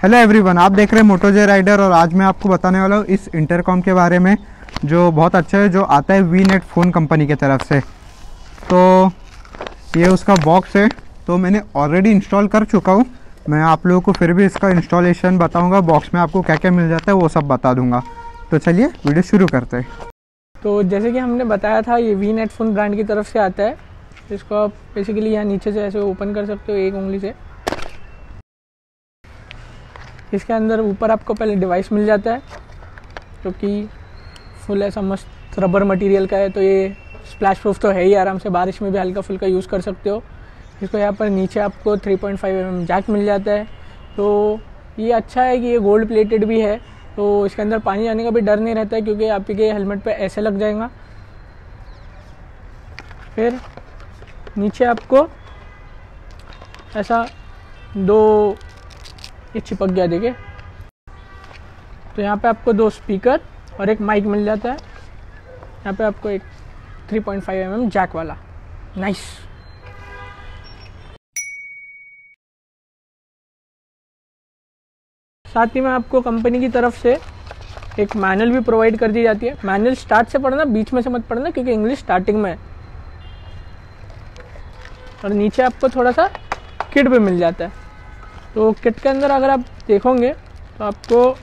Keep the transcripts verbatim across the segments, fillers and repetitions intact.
Hello everyone, आप देख रहे हैं मोटो जे राइडर और आज मैं आपको बताने वाला हूँ इस इंटरकॉम के बारे में जो बहुत अच्छा है, जो आता है वी नेट फ़ोन कंपनी की तरफ से। तो ये उसका बॉक्स है, तो मैंने ऑलरेडी इंस्टॉल कर चुका हूँ। मैं आप लोगों को फिर भी इसका इंस्टॉलेशन बताऊँगा, बॉक्स में आपको क्या क्या मिल जाता है वो सब बता दूँगा। तो चलिए वीडियो शुरू करते हैं। तो जैसे कि हमने बताया था, ये वी नेट फ़ोन ब्रांड की तरफ से आता है। इसको आप बेसिकली यहाँ नीचे से ऐसे ओपन कर सकते हो एक उंगली से। इसके अंदर ऊपर आपको पहले डिवाइस मिल जाता है जो कि फुल ऐसा मस्त रबर मटेरियल का है। तो ये स्प्लैश प्रूफ तो है ही, आराम से बारिश में भी हल्का फुल्का यूज़ कर सकते हो इसको। यहाँ पर नीचे आपको three point five M M jack मिल जाता है। तो ये अच्छा है कि ये गोल्ड प्लेटेड भी है, तो इसके अंदर पानी जाने का भी डर नहीं रहता है क्योंकि आपके हेलमेट पे ऐसे लग जाएगा। फिर नीचे आपको ऐसा दो ये चिपक गया, देखिए। तो यहाँ पे आपको दो स्पीकर और एक माइक मिल जाता है। यहाँ पे आपको एक three point five M M jack वाला, नाइस। साथ ही में आपको कंपनी की तरफ से एक मैनुअल भी प्रोवाइड कर दी जाती है। मैनुअल स्टार्ट से पढ़ना, बीच में से मत पढ़ना क्योंकि इंग्लिश स्टार्टिंग में है। और नीचे आपको थोड़ा सा किट भी मिल जाता है। तो किट के अंदर अगर आप देखोगे तो आपको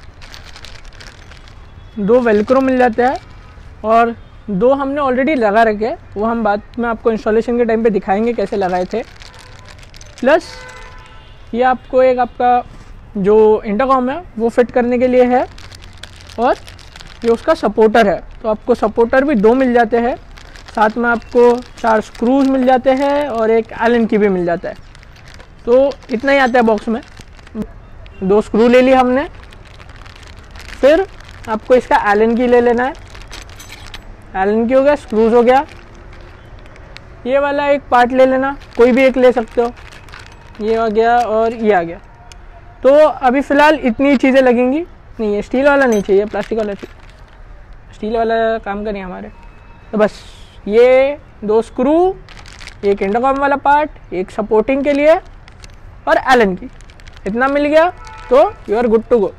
दो वेलक्रो मिल जाते हैं और दो हमने ऑलरेडी लगा रखे हैं, वो हम बाद में आपको इंस्टॉलेशन के टाइम पे दिखाएंगे कैसे लगाए थे। प्लस ये आपको एक आपका जो इंटरकॉम है वो फिट करने के लिए है और ये उसका सपोर्टर है। तो आपको सपोर्टर भी दो मिल जाते हैं, साथ में आपको चार स्क्रूज मिल जाते हैं और एक एलन की भी मिल जाता है। तो इतना ही आता है बॉक्स में। दो स्क्रू ले ली हमने, फिर आपको इसका एलन की ले लेना है। एलन की हो गया, स्क्रूज हो गया। ये वाला एक पार्ट ले लेना, कोई भी एक ले सकते हो। ये आ गया और ये आ गया। तो अभी फ़िलहाल इतनी चीज़ें लगेंगी। नहीं, ये स्टील वाला नहीं चाहिए, प्लास्टिक वाला चाहिए। स्टील वाला काम का नहीं हमारे। तो बस ये दो स्क्रू, एक इंटरकॉम वाला पार्ट, एक सपोर्टिंग के लिए और एलन की, इतना मिल गया तो you are good to go.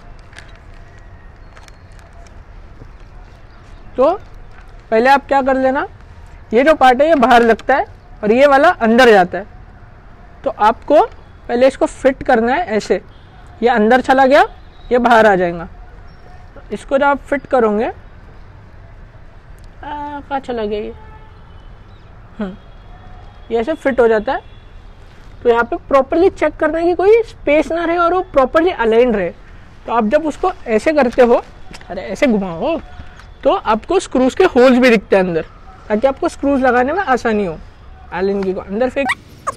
तो पहले आप क्या कर लेना, ये जो पार्ट है ये बाहर लगता है और ये वाला अंदर जाता है। तो आपको पहले इसको फिट करना है ऐसे। ये अंदर चला गया, ये बाहर आ जाएगा। तो इसको जब आप फिट करोगे, कहाँ चला गया ये, हम्म ये ऐसे फिट हो जाता है। तो यहाँ पे प्रॉपरली चेक करना है कि कोई स्पेस ना रहे और वो प्रॉपरली अलाइन रहे। तो आप जब उसको ऐसे करते हो, अरे ऐसे घुमाओ, तो आपको स्क्रूज के होल्स भी दिखते हैं अंदर, ताकि आपको स्क्रूज लगाने में आसानी हो। एलन की को अंदर फेंक,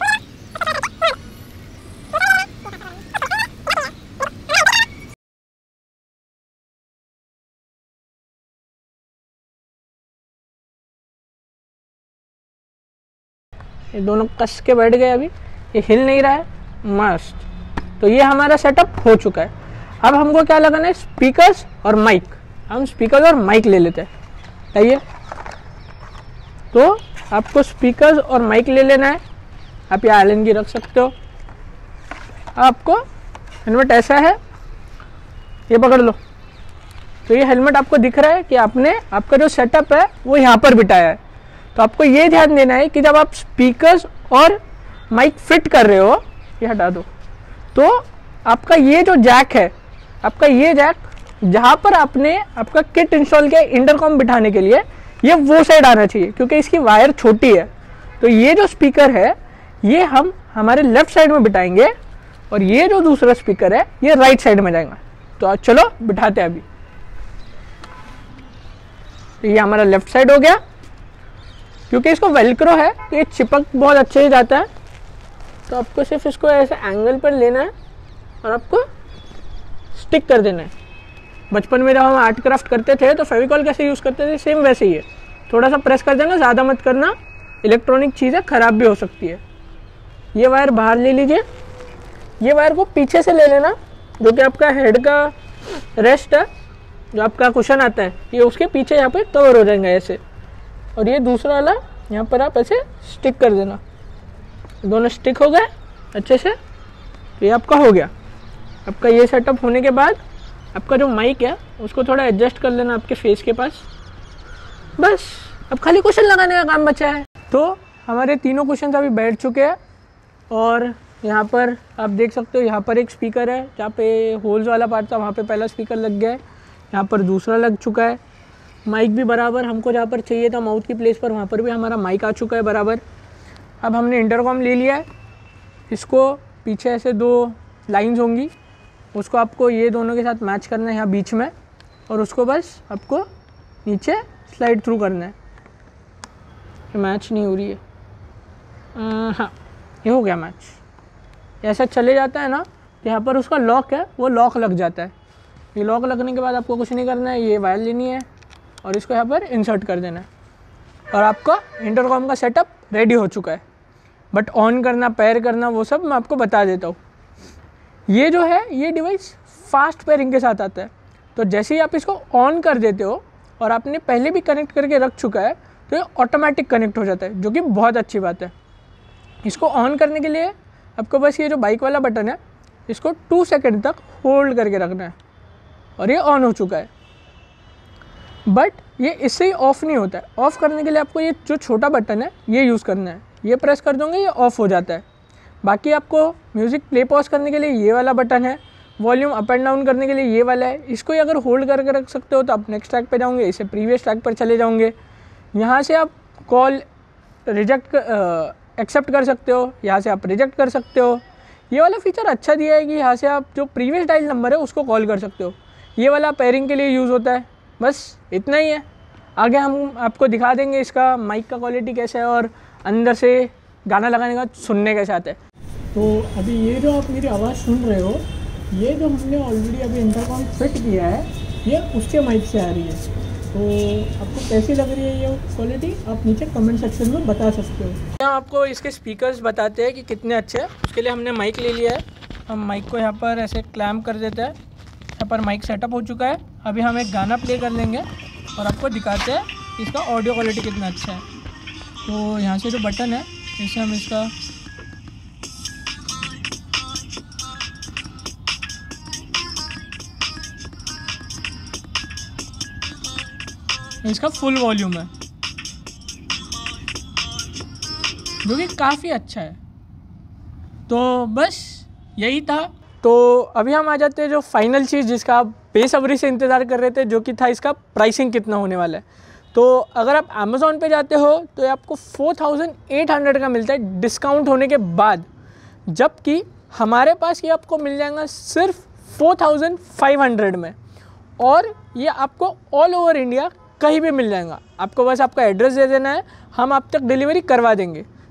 ये दोनों कस के बैठ गए। अभी ये हिल नहीं रहा है, मस्त। तो ये हमारा सेटअप हो चुका है। अब हमको क्या लगाना है, स्पीकर्स और माइक। हम स्पीकर्स और माइक ले लेते हैं। आइए, तो आपको स्पीकर्स और माइक ले लेना है। आप यहाँ एलन की रख सकते हो। आपको हेलमेट ऐसा है, ये पकड़ लो। तो ये हेलमेट आपको दिख रहा है कि आपने आपका जो सेटअप है वो यहाँ पर बिठाया है। तो आपको ये ध्यान देना है कि जब आप स्पीकर्स और माइक फिट कर रहे हो, ये हटा दो, तो आपका ये जो जैक है, आपका ये जैक जहाँ पर आपने आपका किट इंस्टॉल किया इंटरकॉम बिठाने के लिए, ये वो साइड आना चाहिए क्योंकि इसकी वायर छोटी है। तो ये जो स्पीकर है ये हम हमारे लेफ्ट साइड में बिठाएंगे और ये जो दूसरा स्पीकर है ये राइट साइड में जाएगा। तो चलो बिठाते हैं अभी। तो ये हमारा लेफ्ट साइड हो गया। क्योंकि इसको वेलक्रो है तो ये चिपक बहुत अच्छे से जाता है। तो आपको सिर्फ इसको ऐसे एंगल पर लेना है और आपको स्टिक कर देना है। बचपन में जब हम आर्ट क्राफ्ट करते थे तो फेविकॉल कैसे यूज़ करते थे, सेम वैसे ही है। थोड़ा सा प्रेस कर देना, ज़्यादा मत करना, इलेक्ट्रॉनिक चीज़ें ख़राब भी हो सकती है। ये वायर बाहर ले लीजिए। ये वायर को पीछे से ले लेना, जो कि आपका हेड का रेस्ट है, जो आपका कुशन आता है, ये उसके पीछे यहाँ पे कवर हो जाएंगे ऐसे। और ये दूसरा वाला यहाँ पर आप ऐसे स्टिक कर देना। दोनों स्टिक हो गए अच्छे से। तो ये आपका हो गया। आपका ये सेटअप होने के बाद आपका जो माइक है उसको थोड़ा एडजस्ट कर लेना आपके फेस के पास। बस अब खाली कुशन लगाने का काम बचा है। तो हमारे तीनों कुशन अभी बैठ चुके हैं और यहाँ पर आप देख सकते हो, यहाँ पर एक स्पीकर है जहाँ पे होल्स वाला पार्ट था, वहाँ पे पहला स्पीकर लग गया है, यहाँ पर दूसरा लग चुका है। माइक भी बराबर हमको जहाँ पर चाहिए था माउथ की प्लेस पर, वहाँ पर भी हमारा माइक आ चुका है बराबर। अब हमने इंटरकॉम ले लिया है, इसको पीछे ऐसे दो लाइंस होंगी, उसको आपको ये दोनों के साथ मैच करना है यहाँ बीच में, और उसको बस आपको नीचे स्लाइड थ्रू करना है। मैच नहीं हो रही है, आ, हाँ ये हो गया मैच। ऐसा चले जाता है ना, यहाँ पर उसका लॉक है वो लॉक लग जाता है। ये लॉक लगने के बाद आपको कुछ नहीं करना है, ये वायर लेनी है और इसको यहाँ पर इंसर्ट कर देना है और आपका इंटरकॉम का सेटअप रेडी हो चुका है। बट ऑन करना, पेयर करना, वो सब मैं आपको बता देता हूँ। ये जो है ये डिवाइस फास्ट पेयरिंग के साथ आता है, तो जैसे ही आप इसको ऑन कर देते हो और आपने पहले भी कनेक्ट करके रख चुका है तो ये ऑटोमेटिक कनेक्ट हो जाता है, जो कि बहुत अच्छी बात है। इसको ऑन करने के लिए आपको बस ये जो बाइक वाला बटन है इसको टू सेकेंड तक होल्ड करके रखना है और ये ऑन हो चुका है। बट ये इससे ही ऑफ़ नहीं होता है। ऑफ़ करने के लिए आपको ये जो छोटा बटन है ये यूज़ करना है, ये प्रेस कर दोगे ये ऑफ़ हो जाता है। बाकी आपको म्यूज़िक प्ले पॉज करने के लिए ये वाला बटन है, वॉल्यूम अप एंड डाउन करने के लिए ये वाला है। इसको ही अगर होल्ड करके रख सकते हो तो आप नेक्स्ट ट्रैक पे जाओगे, इसे प्रीवियस ट्रैक पर चले जाओगे। यहाँ से आप कॉल रिजेक्ट एक्सेप्ट कर सकते हो, यहाँ से आप रिजेक्ट कर सकते हो। ये वाला फीचर अच्छा दिया है कि यहाँ से आप जो प्रीवियस डायल नंबर है उसको कॉल कर सकते हो। ये वाला पेयरिंग के लिए यूज़ होता है। बस इतना ही है। आगे हम आपको दिखा देंगे इसका माइक का क्वालिटी कैसा है और अंदर से गाना लगाने का सुनने कैसे आता है। तो अभी ये जो आप मेरी आवाज़ सुन रहे हो, ये जो हमने ऑलरेडी अभी इंटरकॉम फिट किया है, ये उसके माइक से आ रही है। तो आपको कैसी लग रही है ये क्वालिटी, आप नीचे कमेंट सेक्शन में बता सकते हो। यहाँ आपको इसके स्पीकर्स बताते हैं कि कितने अच्छे हैं। उसके लिए हमने माइक ले लिया है। हम माइक को यहाँ पर ऐसे क्लैम्प कर देते हैं। यहाँ पर माइक सेटअप हो चुका है। अभी हम एक गाना प्ले कर लेंगे और आपको दिखाते हैं कि इसका ऑडियो क्वालिटी कितना अच्छा है। तो यहाँ से जो बटन है इससे हम इसका इसका फुल वॉल्यूम है, जो कि काफ़ी अच्छा है। तो बस यही था। तो अभी हम आ जाते हैं जो फाइनल चीज़ जिसका आप बेसब्री से इंतज़ार कर रहे थे, जो कि था इसका प्राइसिंग कितना होने वाला है। तो अगर आप अमेज़ॉन पे जाते हो तो ये आपको फोर थाउजेंड एट हंड्रेड का मिलता है डिस्काउंट होने के बाद, जबकि हमारे पास ये आपको मिल जाएगा सिर्फ फोर थाउजेंड फाइव हंड्रेड में। और ये आपको ऑल ओवर इंडिया कहीं भी मिल जाएगा। आपको बस आपका एड्रेस दे देना है, हम आप तक डिलीवरी करवा देंगे।